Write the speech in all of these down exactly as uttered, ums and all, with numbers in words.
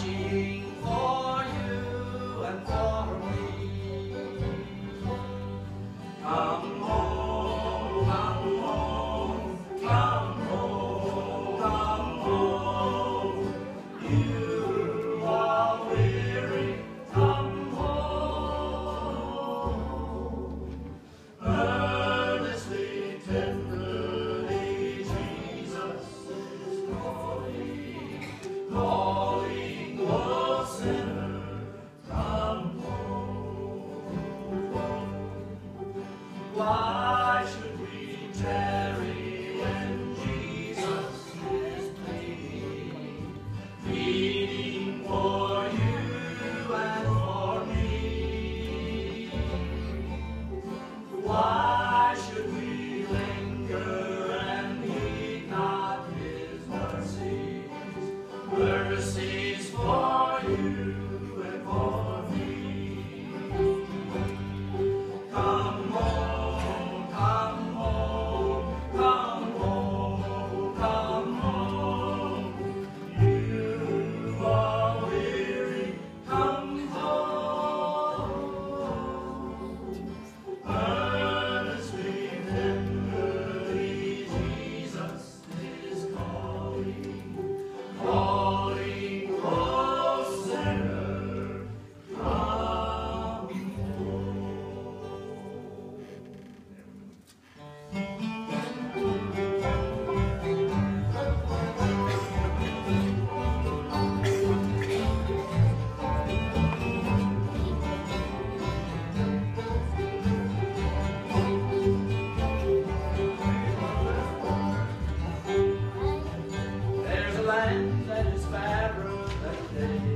watching for you and for me. Come home, come home, come home, come home. You are weary, come home. Earnestly, tenderly, Jesus is calling, calling, oh sinner, come home. Why should we tarry when Jesus is pleading, pleading for you and for me? Why should we linger and heed not his mercies, mercies for you and for me? Come home, come home, come home, come home. You are weary, come home. Earnestly, tenderly, Jesus is calling, calling, oh sinner, come home. There's a land that is fairer than day.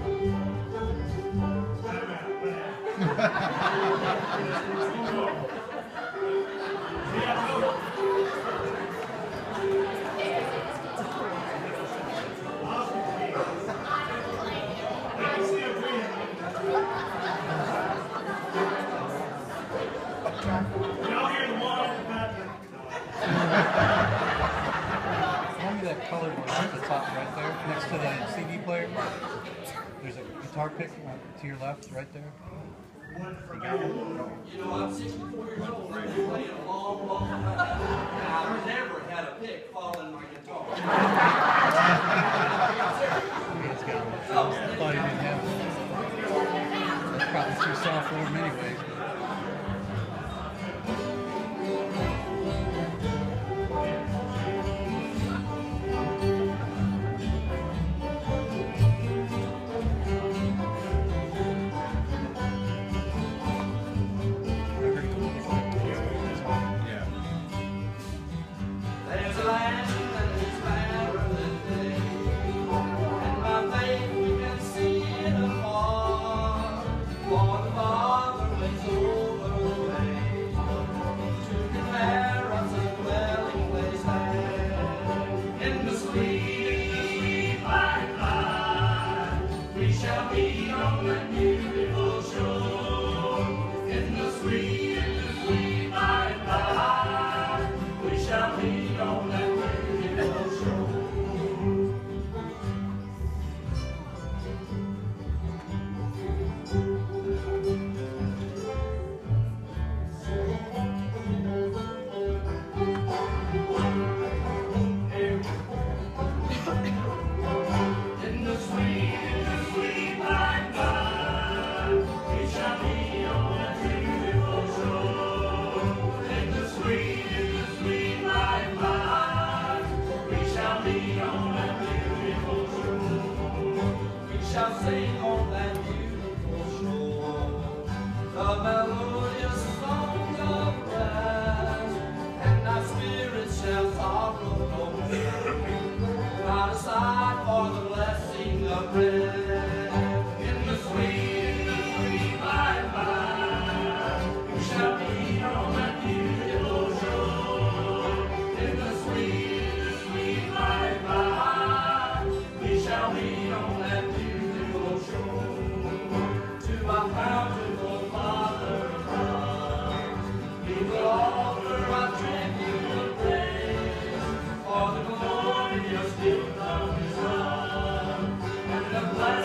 Hand me that colored one at the top right there, next to the C D player. There's a guitar pick to your left, right there. You know, I'm sixty-four years old and I've been playing a long, long time. I've never had a pick fall in my guitar. It's got one. I thought he didn't have it. It's probably too soft for him anyway. There's a land that is fairer than day, and by faith we can see it afar. For the Father waits over the way to prepare us a dwelling place there. In the sweet by and by, we shall be on that beautiful shore. In the sweet, in the sweet by and by, we shall be on that beautiful shore. In the sweet, in the sweet by and by, we shall be on that beautiful shore. In the sweet, in the sweet by and by, we shall be on that beautiful shore. We shall sing on that beautiful shore the melodious songs of rest, and our spirits shall sorrow no more. Not aside for the blessing of rest. In the sweet, in the sweet by and by, we shall be on that beautiful shore. In the sweet, in the sweet by and by, we shall be on that beautiful shore. To our bountiful Father above, we will offer our tribute of praise for the glorious gift of His love and the the blood